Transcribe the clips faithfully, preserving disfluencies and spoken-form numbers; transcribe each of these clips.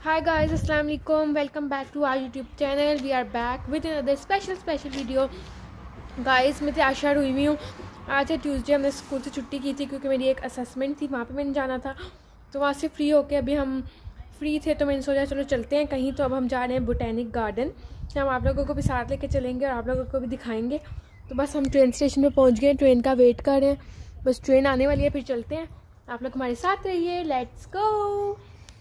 Hi guys, अस्सलाम वालेकुम, welcome back to our YouTube channel. We are back with another special special video. Guys मैं तैयार हुई हुई हूँ। आज है ट्यूसडे, हमने स्कूल से छुट्टी की थी क्योंकि मेरी एक असेसमेंट थी, वहाँ पे मैंने जाना था। तो वहाँ से फ्री होके अभी हम फ्री थे तो मैंने सोचा चलो चलते हैं कहीं। तो अब हम जा रहे हैं बोटेनिक गार्डन। हम आप लोगों को भी साथ लेके चलेंगे और आप लोगों को भी दिखाएंगे। तो बस हम ट्रेन स्टेशन पर पहुँच गए, ट्रेन का वेट कर रहे हैं। बस ट्रेन आने वाली है, फिर चलते हैं। आप लोग हमारे साथ रहिए, लेट्स गो।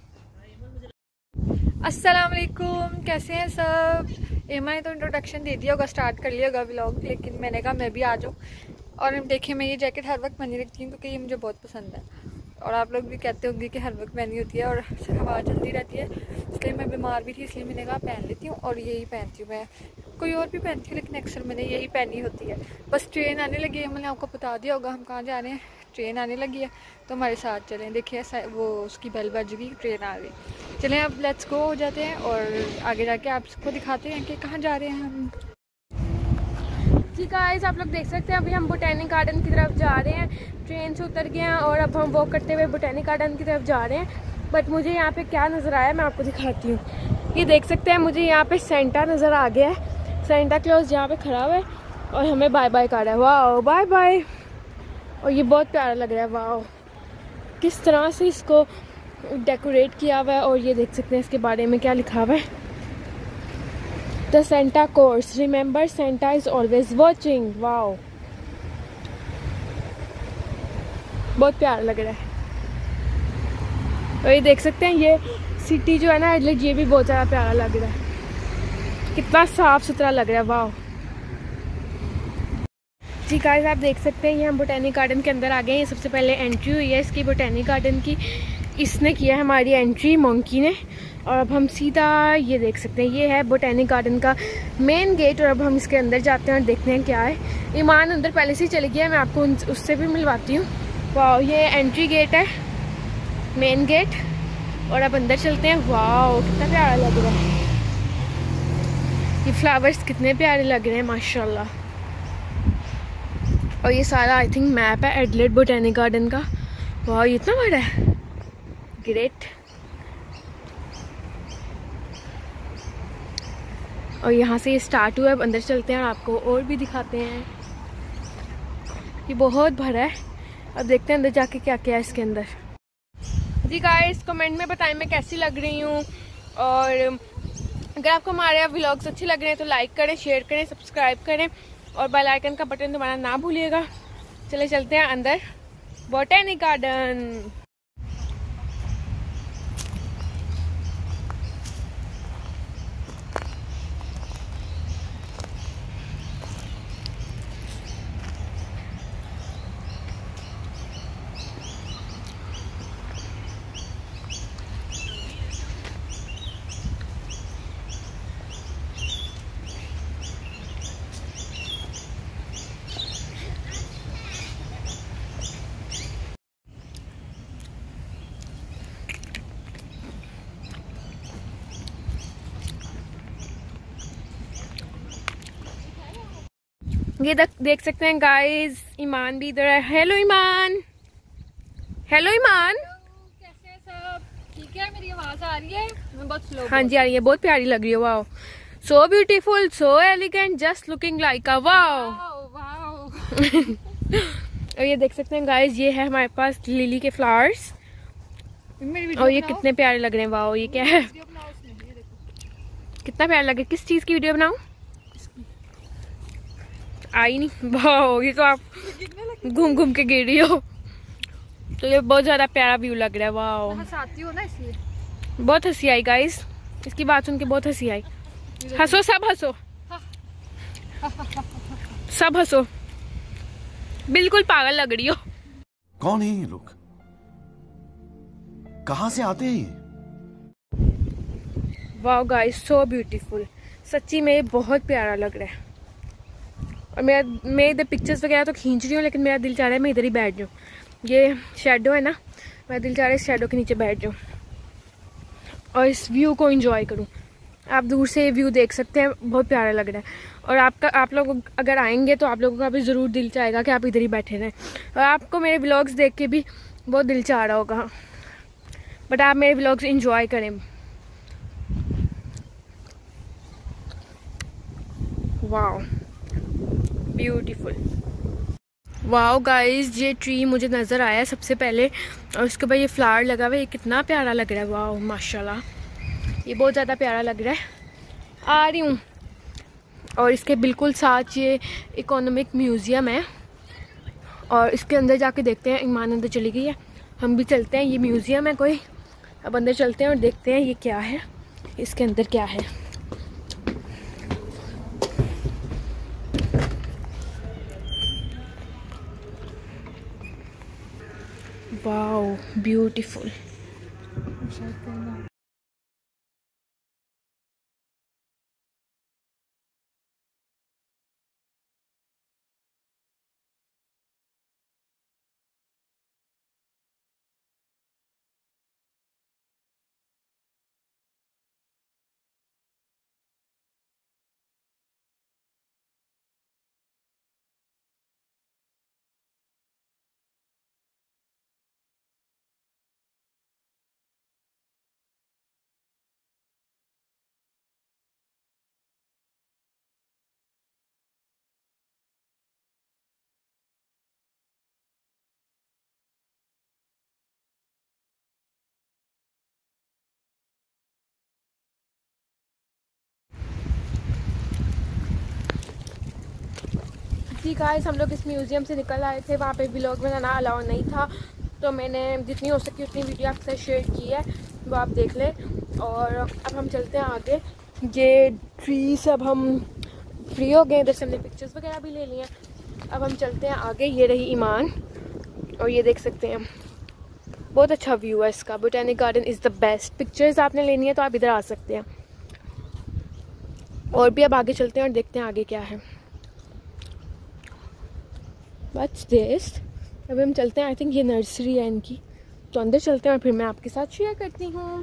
अस्सलाम वालेकुम, कैसे हैं सब। एमा ने तो इंट्रोडक्शन दे दिया होगा, स्टार्ट कर लिया होगा व्लॉग, लेकिन मैंने कहा मैं भी आ जाऊँ। और देखिए मैं ये जैकेट हर वक्त पहनी रखती हूँ क्योंकि ये मुझे बहुत पसंद है। और आप लोग भी कहते होंगे कि हर वक्त पहनी होती है और हवा चलती रहती है, इसलिए मैं बीमार भी थी, इसलिए मैंने कहा पहन लेती हूँ। और यही पहनती हूँ मैं, कोई और भी पहनती हूँ लेकिन अक्सर मैंने यही पहनी होती है। बस ट्रेन आने लगी है, मैंने आपको बता दिया होगा हम कहाँ जा रहे हैं। ट्रेन आने लगी है तो हमारे साथ चलें। देखिए वो उसकी बेल बज गई, ट्रेन आ गई। चलें अब लेट्स गो हो जाते हैं और आगे जाके आपको दिखाते हैं कि कहाँ जा रहे हैं हम। जी गाइस, आप लोग देख सकते हैं अभी हम बोटेनिक गार्डन की तरफ जा रहे हैं। ट्रेन से उतर गए हैं और अब हम वॉक करते हुए बोटेनिक गार्डन की तरफ जा रहे हैं। बट मुझे यहाँ पे क्या नज़र आया मैं आपको दिखाती हूँ। ये देख सकते हैं, मुझे यहाँ पे सेंटा नज़र आ गया है। सेंटा क्लॉज यहाँ पे खड़ा हुआ है और हमें बाय बाय कर रहा है। वाह बाय बाय। और ये बहुत प्यारा लग रहा है। वाह, किस तरह से इसको डेकोरेट किया हुआ है। और ये देख सकते हैं इसके बारे में क्या लिखा हुआ है। The Santa Claus, remember Santa is always watching. Wow, बहुत प्यारा लग रहा है। और ये देख सकते हैं ये सिटी जो है ना एडलेड, ये भी बहुत ज़्यादा प्यारा लग रहा है। कितना साफ सुथरा लग रहा है। वाओ जी गाइस, आप देख सकते हैं ये हम बोटेनिक गार्डन के अंदर आ गए हैं। ये सबसे पहले एंट्री हुई है इसकी बोटेनिक गार्डन की। इसने किया है हमारी एंट्री, मंकी ने। और अब हम सीधा ये देख सकते हैं, ये है बोटेनिक गार्डन का मेन गेट। और अब हम इसके अंदर जाते हैं और देखते हैं क्या है। ईमान अंदर पहले से ही चली गया है, मैं आपको उससे भी मिलवाती हूँ। वाह, ये एंट्री गेट है, मेन गेट। और अब अंदर चलते हैं। वाह, कितना प्यारा लग रहा है। ये फ्लावर्स कितने प्यारे लग रहे हैं माशाल्लाह। और ये सारा आई थिंक मैप है एडलेड बोटेनिक गार्डन का। वाह, ये इतना बड़ा है, ग्रेट। और यहाँ से ये स्टार्ट हुआ है, अब अंदर चलते हैं और आपको और भी दिखाते हैं। ये बहुत भरा है, अब देखते हैं अंदर जाके क्या क्या है इसके अंदर। जी गाइस, कमेंट में बताएं मैं कैसी लग रही हूँ। और अगर आपको हमारे व्लॉग्स अच्छे लग रहे हैं तो लाइक करें, शेयर करें, सब्सक्राइब करें और बेल आइकन का बटन दबाना ना भूलिएगा। चले चलते हैं अंदर बोटेनिक गार्डन। ये देख सकते हैं गाइस, ईमान भी इधर है। हेलो ईमान, हेलो ईमान, कैसे हैं सब, ठीक है? मेरी आवाज आ रही है? मैं बहुत स्लो। हाँ जी आ रही है, बहुत प्यारी लग रही है। Wow, so beautiful, so elegant, just looking like a wow. और ये देख सकते हैं गाइस, ये है हमारे पास लिली के फ्लावर्स। और ये कितने प्यारे लग रहे हैं। वाओ, ये क्या है, कितना प्यारा लग रहा है। किस चीज की वीडियो बनाऊं? आई नहीं। वाओ, ये तो आप घूम घूम के गिर रही हो। तो ये बहुत ज्यादा प्यारा व्यू लग रहा है। वाओ, हंसाती हो ना इसलिए। बहुत हंसी आई गाइस, इसकी बात सुन के बहुत हंसी आई। हंसो सब, हंसो सब, हंसो। बिल्कुल पागल लग रही हो। कौन है ये लोग, कहां से आते हैं? वाओ गाइस, सो ब्यूटीफुल, सच्ची में बहुत प्यारा लग रहा है। और मेरा मैं इधर पिक्चर्स वगैरह तो खींच रही हूँ, लेकिन मेरा दिल चाह रहा है मैं इधर ही बैठ जाऊँ। ये शेडो है ना, मेरा दिल चाह रहा है इस शेडो के नीचे बैठ जाऊँ और इस व्यू को एंजॉय करूँ। आप दूर से ये व्यू देख सकते हैं, बहुत प्यारा लग रहा है। और आपका आप लोग अगर आएंगे तो आप लोगों का भी ज़रूर दिल चाहेगा कि आप इधर ही बैठे रहें। और आपको मेरे व्लॉग्स देख के भी बहुत दिल चाह रहा होगा, बट आप मेरे व्लॉग्स एंजॉय करें। Wow beautiful. वाओ गाइस, ये ट्री मुझे नज़र आया सबसे पहले और उसके बाद ये फ्लावर लगा हुआ है। ये कितना प्यारा लग रहा है। वाओ माशाल्लाह, ये बहुत ज़्यादा प्यारा लग रहा है। आ रही हूँ। और इसके बिल्कुल साथ ये इकोनॉमिक म्यूज़ियम है और इसके अंदर जाके देखते हैं। ईमान अंदर चली गई है, हम भी चलते हैं। ये म्यूज़ियम है कोई, अब अंदर चलते हैं और देखते हैं ये क्या है, इसके अंदर क्या है। Wow beautiful. जी गाइस, हम लोग इस म्यूज़ियम से निकल आए थे। वहाँ पे व्लॉग बनाना अलाउ नहीं था, तो मैंने जितनी हो सकी उतनी वीडियो आपके साथ शेयर की है, वो आप देख लें। और अब हम चलते हैं आगे। ये ट्री से अब हम फ्री हो गए, इधर से हमने पिक्चर्स वगैरह भी ले लिए हैं। अब हम चलते हैं आगे। ये रही ईमान और ये देख सकते हैं, बहुत अच्छा व्यू है इसका। Botanic garden is the best. Pictures आपने लेनी है तो आप इधर आ सकते हैं। और भी अब आगे चलते हैं और देखते हैं आगे क्या है। What's this? अभी हम चलते हैं। आई थिंक ये नर्सरी है इनकी, तो अंदर चलते हैं और फिर मैं आपके साथ शेयर करती हूँ।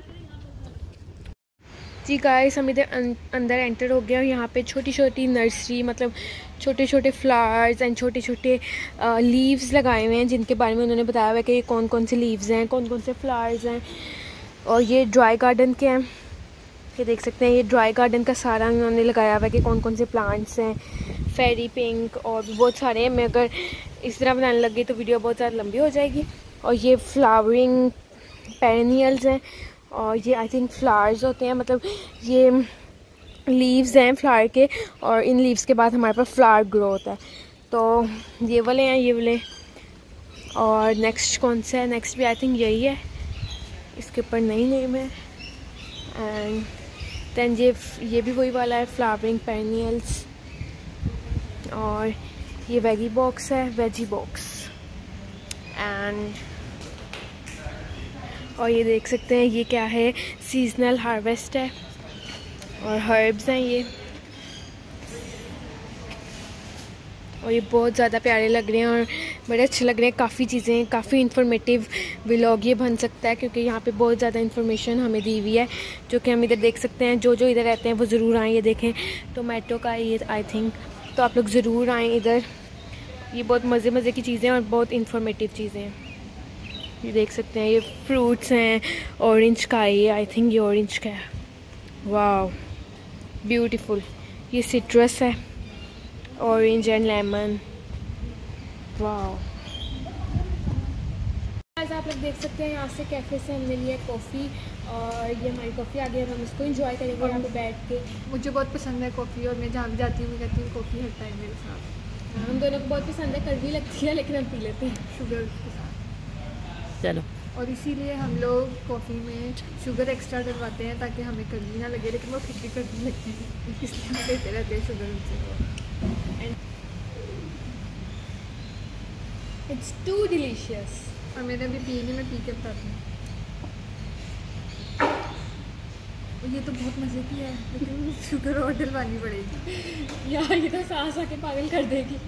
जी गाइस, हम इधर अं, अंदर एंटर हो गए और यहाँ पे छोटी छोटी नर्सरी, मतलब छोटे छोटे फ्लावर्स एंड छोटे छोटे लीव्स लगाए हुए हैं, जिनके बारे में उन्होंने बताया हुआ है कि ये कौन कौन से लीव्स हैं, कौन कौन से फ्लावर्स हैं। और ये ड्राई गार्डन के हैं, ये देख सकते हैं। ये ड्राई गार्डन का सारा उन्होंने लगाया हुआ है कि कौन कौन से प्लांट्स हैं। फेरी पिंक और भी बहुत सारे हैं। मैं अगर इस तरह बनाने लगी तो वीडियो बहुत ज़्यादा लंबी हो जाएगी। और ये फ्लावरिंग पेरेनियल्स हैं और ये आई थिंक फ्लावर्स होते हैं, मतलब ये लीव्स हैं फ्लावर के, और इन लीव्स के बाद हमारे पास फ्लावर ग्रो होता है। तो ये वाले हैं, ये वाले। और नेक्स्ट कौन सा है? नेक्स्ट भी आई थिंक यही है, इसके ऊपर नई नेम है। एंड दैन ये ये भी वही वाला है, फ्लावरिंग पेरेनियल्स। और ये वेगी बॉक्स है, वेजी बॉक्स। एंड और ये देख सकते हैं ये क्या है, सीजनल हार्वेस्ट है और हर्ब्स हैं ये। और ये बहुत ज़्यादा प्यारे लग रहे हैं और बड़े अच्छे लग रहे हैं। काफ़ी चीज़ें, काफ़ी इन्फॉर्मेटिव व्लॉग ये बन सकता है, क्योंकि यहाँ पे बहुत ज़्यादा इन्फॉर्मेशन हमें दी हुई है, जो कि हम इधर देख सकते हैं। जो जो इधर रहते हैं वो ज़रूर आएँ। ये देखें टोमेटो का ये आई थिंक, तो आप लोग ज़रूर आएँ इधर। ये बहुत मज़े मज़े की चीज़ें और बहुत इन्फॉर्मेटिव चीज़ें हैं। ये देख सकते हैं, ये फ्रूट्स हैं। ऑरेंज का है ये, आई थिंक ये ऑरेंज का है। वाह ब्यूटीफुल। ये सिट्रस है, ऑरेंज एंड लेमन। वाह। आज आप लोग देख सकते हैं यहाँ से कैफ़े से हमने लिया कॉफ़ी और ये हमारी कॉफ़ी आ गई। हम इसको एंजॉय करेंगे यहाँ पे बैठ के। मुझे बहुत पसंद है कॉफ़ी और मैं जहाँ भी जाती हूँ मैं कहती हूँ कॉफ़ी हर टाइम मेरे साथ। हम दोनों को बहुत पसंद है, कड़वी लगती है लेकिन हम पी लेते हैं शुगर के साथ। चलो। और इसीलिए हम लोग कॉफ़ी में शुगर एक्स्ट्रा डलवाते हैं ताकि हमें कड़वी ना लगे, लेकिन वो फिर भी कड़वी लगती है, इसलिए हम लेते रहते हैं शुगर उनसे। It's too delicious. और मैंने अभी पी नहीं, मैं पी के बताती हूँ। ये तो बहुत मज़े की है, लेकिन शुगर और डलवानी पड़ेगी यार। ये तो सांस आके पागल कर देगी।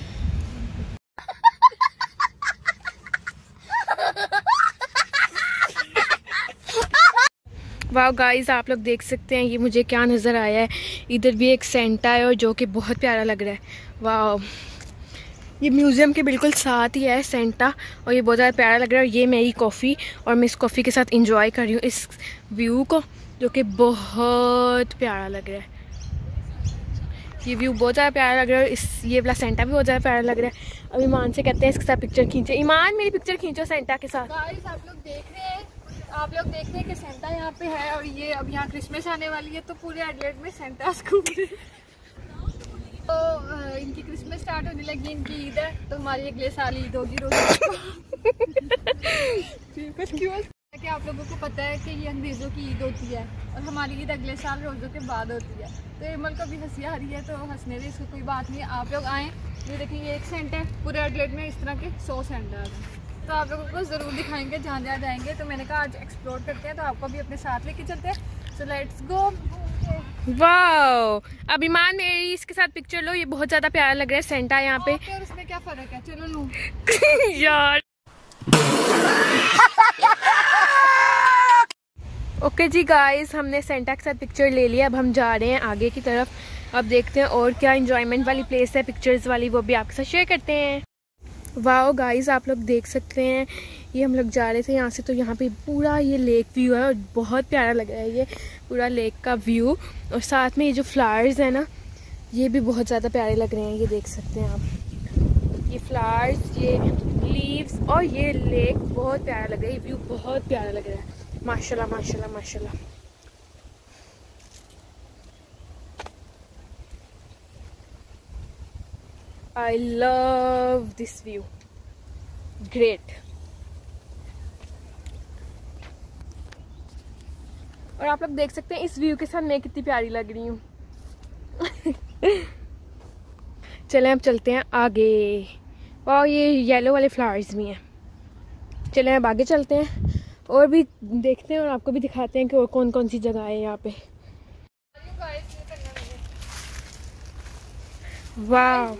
वाह गाइस, आप लोग देख सकते हैं ये मुझे क्या नज़र आया है। इधर भी एक सेंटा है और जो कि बहुत प्यारा लग रहा है। वाह, ये म्यूज़ियम के बिल्कुल साथ ही है सेंटा और ये बहुत ज़्यादा प्यारा लग रहा है। और ये मेरी कॉफ़ी और मैं इस कॉफ़ी के साथ इंजॉय कर रही हूँ इस व्यू को, जो कि बहुत प्यारा लग रहा है। ये व्यू बहुत ज़्यादा प्यारा लग रहा है। इस ये वाला सेंटा भी बहुत ज़्यादा प्यारा लग रहा है। अब ईमान से कहते हैं इसके साथ पिक्चर खींचे। ईमान मेरी पिक्चर खींचो सेंटा के साथ। गाइस आप लोग देख रहे हैं आप लोग देख रहे हैं कि सेंटा यहाँ पे है और ये अब यहाँ क्रिसमस आने वाली है तो पूरे एडिलेड में सेंटा घूम रहे हैं। तो इनकी क्रिसमस स्टार्ट होने लगी, इनकी ईद है तो हमारी अगले साल ईद होगी रोज़। कि आप लोगों को पता है कि ये अंग्रेज़ों की ईद होती है और हमारी ईद अगले साल रोज़ों के बाद होती है। तो एमल को भी हंसी आ रही है तो हंसने दे, इसको कोई बात नहीं। आप लोग आएँ, ये देखिए ये एक सेंट है, पूरे एडिलेड में इस तरह के सौ सेंट आ गए तो आप लोगों को ज़रूर दिखाएंगे जहाँ जहाँ जाएंगे। तो मैंने कहा आज एक्सप्लोर करते हैं तो आपको भी अपने साथ लेके चलते हैं। So let's go. वाओ, अब ईमान मेरी इसके साथ पिक्चर लो, ये बहुत ज़्यादा प्यारा लग रहा है सेंटा यहाँ पे। और उसमें क्या फ़र्क है, चलो लूँ यार। ओके जी गाइस, हमने सेंटा के साथ पिक्चर ले लिया। अब हम जा रहे हैं आगे की तरफ। अब देखते हैं और क्या इंजॉयमेंट वाली प्लेस है पिक्चर्स वाली, वो भी आपके साथ शेयर करते हैं। वाओ गाइस, आप लोग देख सकते हैं ये हम लोग जा रहे थे यहाँ से तो यहाँ पे पूरा ये लेक व्यू है और बहुत प्यारा लग रहा है ये पूरा लेक का व्यू। और साथ में ये जो फ्लावर्स है ना ये भी बहुत ज़्यादा प्यारे लग रहे हैं। ये देख सकते हैं आप, ये फ्लावर्स, ये लीव्स और ये लेक बहुत प्यारा लग रहा है। ये व्यू बहुत प्यारा लग रहा है। माशाल्लाह माशाल्लाह माशाल्लाह। I love this view. Great. और आप लोग देख सकते हैं इस व्यू के साथ मैं कितनी प्यारी लग रही हूँ। चलें अब चलते हैं आगे। और ये येलो वाले फ्लावर्स भी हैं। चलें अब आगे चलते हैं और भी देखते हैं और आपको भी दिखाते हैं कि और कौन कौन सी जगह है यहाँ पे। वाह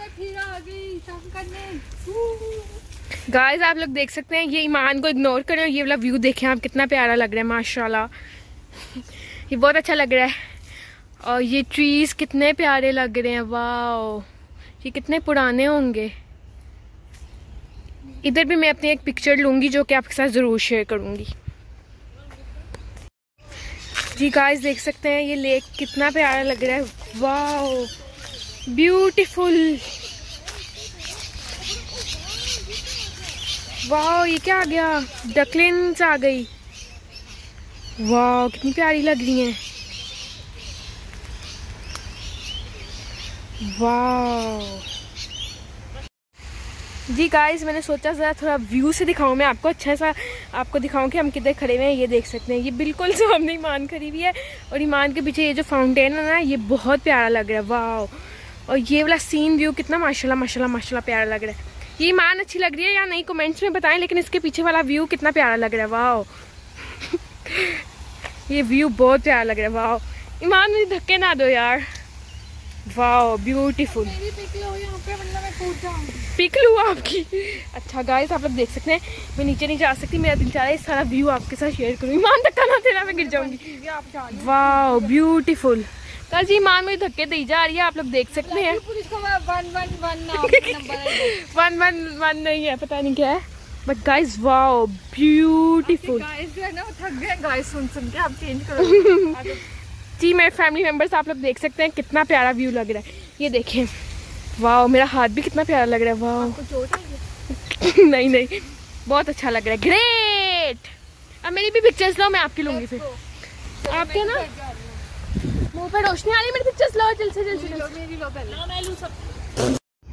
गाइस, आप लोग देख सकते हैं ये ईमान को इग्नोर करें और ये वाला व्यू देखें आप, कितना प्यारा लग रहा है माशाल्लाह। ये बहुत अच्छा लग रहा है और ये ट्रीज कितने प्यारे लग रहे हैं। वाह, ये कितने पुराने होंगे। इधर भी मैं अपनी एक पिक्चर लूँगी जो कि आपके साथ ज़रूर शेयर करूँगी। जी गाइस देख सकते हैं ये लेक कितना प्यारा लग रहा है। वाह ब्यूटीफुल। वाह, ये क्या आ गया, डकलिन्स आ गई। वाह कितनी प्यारी लग रही हैं। वाह जी गाइस, मैंने सोचा ज़रा थोड़ा व्यू से दिखाऊं मैं आपको, अच्छा सा आपको दिखाऊं कि हम किधर खड़े हुए हैं। ये देख सकते हैं ये बिल्कुल सामने ईमान खड़ी हुई है और ईमान के पीछे ये जो फाउंटेन है ना ये बहुत प्यारा लग रहा है। वाह, और ये वाला सीन व्यू कितना माशाल्लाह माशाल्लाह माशाल्लाह प्यारा लग रहा है। ये ईमान अच्छी लग रही है या नहीं कमेंट्स में बताएं, लेकिन इसके पीछे वाला व्यू कितना प्यारा लग रहा है। वाह ये व्यू बहुत प्यारा लग रहा है। वाह ईमान मुझे धक्के ना दो यार। वाह ब्यूटीफुल। पिक लूँ आपकी। अच्छा गाइस आप लोग देख सकते हैं मैं नीचे नहीं जा सकती, मेरा दिल चाह रहा है सारा व्यू आपके साथ शेयर करूँ। ईमान धक्का ना देना, मैं गिर जाऊंगी। वाह ब्यूटीफुल। कल जी ईमान मुझे धक्के दी जा रही है, आप लोग देख सकते हैं। वन वन वन नहीं है, पता नहीं क्या है, but guys wow beautiful. Guys सुन सुन के आप चेंज करो। जी मेरे फैमिली मेंबर्स आप लोग देख सकते हैं कितना प्यारा व्यू लग रहा है। ये देखें, वाह मेरा हाथ भी कितना प्यारा लग रहा है। वाह नहीं नहीं बहुत अच्छा लग रहा है। ग्रेट। अब मेरी भी पिक्चर्स लो, मैं आपकी लूंगी फिर। आपके ना मुंह पे रोशनी आ रही है, मेरी पिक्चर्स लो जल्द से जल्द। मेरी लो पहले, मैं लूं सब।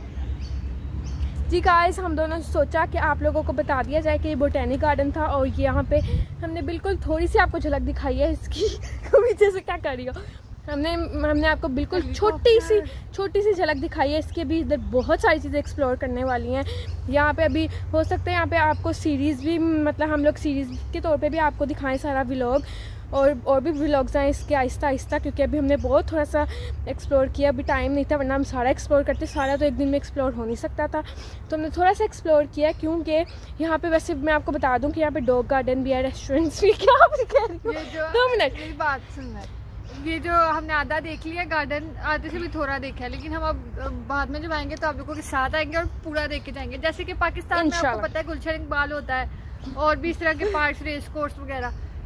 जी गाइस हम दोनों ने सोचा कि आप लोगों को बता दिया जाए कि ये बोटेनिक गार्डन था और ये यहाँ पे हमने बिल्कुल थोड़ी सी आपको झलक दिखाई है इसकी। पीछे से क्या कर रही हो, हमने हमने आपको बिल्कुल छोटी सी छोटी सी झलक दिखाई है इसके। भी इधर बहुत सारी चीज़ें एक्सप्लोर करने वाली हैं। यहाँ पे अभी हो सकता है यहाँ पे आपको सीरीज़ भी, मतलब हम लोग सीरीज़ के तौर पे भी आपको दिखाएं सारा व्लॉग, और और भी व्लॉग्स हैं इसके आहिस्ता आहिस्ता, क्योंकि अभी हमने बहुत थोड़ा सा एक्सप्लोर किया, अभी टाइम नहीं था, वरना हम सारा एक्सप्लोर करते। सारा तो एक दिन में एक्सप्लोर हो नहीं सकता था, तो हमने थोड़ा सा एक्सप्लोर किया। क्योंकि यहाँ पे वैसे मैं आपको बता दूँ कि यहाँ पे डॉग गार्डन भी है, रेस्टोरेंट्स भी। क्या आप कह रही हो? दो मिनट मेरी बात सुनना। ये जो हमने आधा देख लिया गार्डन, आधे से भी थोड़ा देखा है, लेकिन हम अब बाद में जब आएंगे तो आप लोगों के साथ आएंगे और पूरा देख के जाएंगे। जैसे कि पाकिस्तान में आपको पता है गुलशन इकबाल होता है और भी इस तरह के पार्क्स, रेस कोर्स वगैरह,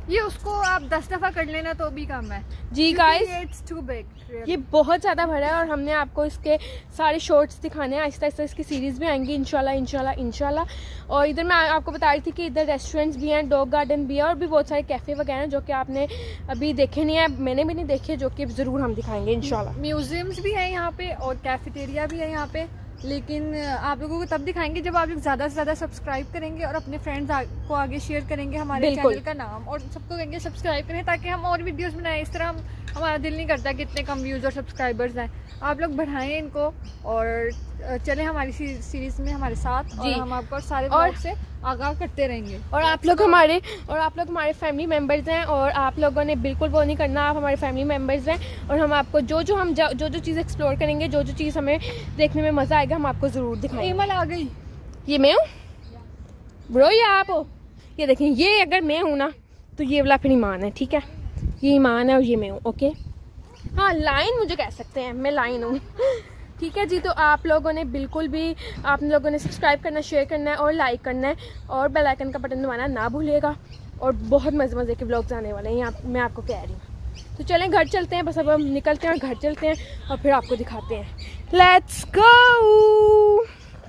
ये उसको आप दस दफ़ा कर लेना तो भी कम है ji guys, it's too big. ये बहुत ज़्यादा भरा है और हमने आपको इसके सारे शॉर्ट्स दिखाने हैं। आहिस्ता आहिस्ता इसकी सीरीज़ भी आएंगी इंशाल्लाह इंशाल्लाह इंशाल्लाह। और इधर मैं आपको बता रही थी कि इधर रेस्टोरेंट्स भी हैं, डॉग गार्डन भी है और भी बहुत सारे कैफ़े वगैरह हैं जो कि आपने अभी देखे नहीं है, मैंने भी नहीं देखे, जो कि ज़रूर हम दिखाएंगे इंशाल्लाह। म्यूजियम्स भी हैं यहाँ पे और कैफेटेरिया भी है यहाँ पे, लेकिन आप लोगों को तब दिखाएंगे जब आप लोग ज़्यादा से ज़्यादा सब्सक्राइब करेंगे और अपने फ्रेंड्स को आगे शेयर करेंगे हमारे चैनल का नाम, और सबको कहेंगे सब्सक्राइब करें ताकि हम और वीडियोस बनाएं। इस तरह हम हमारा दिल नहीं करता कि इतने कम व्यूज़ और सब्सक्राइबर्स हैं। आप लोग बढ़ाएं इनको और चलें हमारी सीरीज़ में हमारे साथ, और हम आपको सारे ब्लॉग से आगाह करते रहेंगे। और आप लोग हमारे और आप लोग हमारे फैमिली मेम्बर्स हैं और आप लोगों ने बिल्कुल वो नहीं करना, आप हमारे फैमिली मेम्बर्स हैं और हम आपको जो जो हम जो जो चीज़ एक्सप्लोर करेंगे, जो जो चीज़ हमें देखने में मज़ा आएगा, हम आपको ज़रूर दिखाएंगे। ईमल आ गई। ये मैं हूँ ब्रो, ये आप हो। ये देखें, ये अगर मैं हूँ ना तो ये वाला फिर ईमान है, ठीक है? ये ईमान है और ये मैं हूँ, ओके? हाँ, लाइन मुझे कह सकते हैं, मैं लाइन हूँ। ठीक है जी, तो आप लोगों ने बिल्कुल भी आप लोगों ने सब्सक्राइब करना, शेयर करना है और लाइक करना है और बेल आइकन का बटन दबाना ना भूलिएगा। और बहुत मज़े मज़े के व्लॉग्स आने वाले हैं, यहाँ मैं आपको कह रही हूँ। तो चलें घर चलते हैं, बस अब हम निकलते हैं और घर चलते हैं और फिर आपको दिखाते हैं। लेट्स गो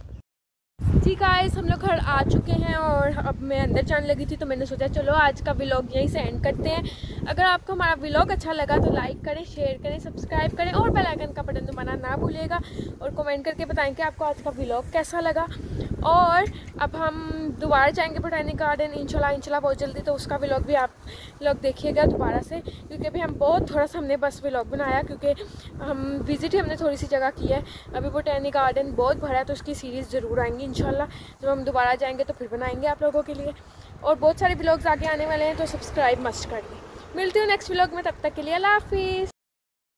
जी गाइस, हम लोग घर आ चुके हैं और अब मैं अंदर जाने लगी थी तो मैंने सोचा चलो आज का व्लॉग यहीं से एंड करते हैं। अगर आपको हमारा व्लॉग अच्छा लगा तो लाइक करें, शेयर करें, सब्सक्राइब करें और बेल आइकन का बटन दबाना ना भूलिएगा और कमेंट करके बताएं कि आपको आज का व्लॉग कैसा लगा। और अब हम दोबारा जाएंगे बोटैनिक गार्डन इंशाल्लाह इंशाल्लाह बहुत जल्दी, तो उसका व्लॉग भी आप लोग देखिएगा दोबारा से, क्योंकि अभी हम बहुत थोड़ा सा हमने बस व्लॉग बनाया क्योंकि हम विज़िट ही हमने थोड़ी सी जगह की है। अभी बोटैनिक गार्डन बहुत भरा है तो उसकी सीरीज़ ज़रूर आएंगी इंशाल्लाह। जब हम दोबारा जाएंगे तो फिर बनाएंगे आप लोगों के लिए, और बहुत सारे व्लॉग्स आगे आने वाले हैं, तो सब्सक्राइब मस्ट कर दें। मिलती हूँ नेक्स्ट व्लॉग में, तब तक के लिए अल्लाह हाफिज़।